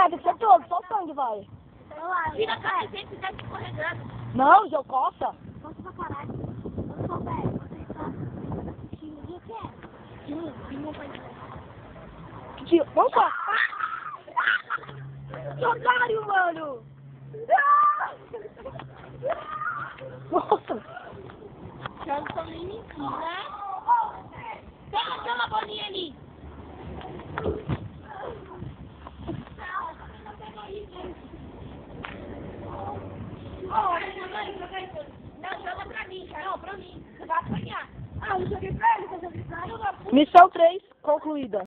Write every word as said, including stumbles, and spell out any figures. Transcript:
Vai, tem que ser todo, só o sangue vai. Tira a camiseta e fica escorregando. Não, João, coça. Coça pra caralho. Eu sou velho, você está... Tio, o que é? Tio, tio, vai... Tio, vamos lá. Que otário, mano. Nossa. Eu não sou nem mentira. Toma, toma a bolinha ali. Não, joga pra mim, Carol, pra mim. Você vai apanhar. Ah, eu joguei pra ele, eu joguei pra ele. Missão três concluída.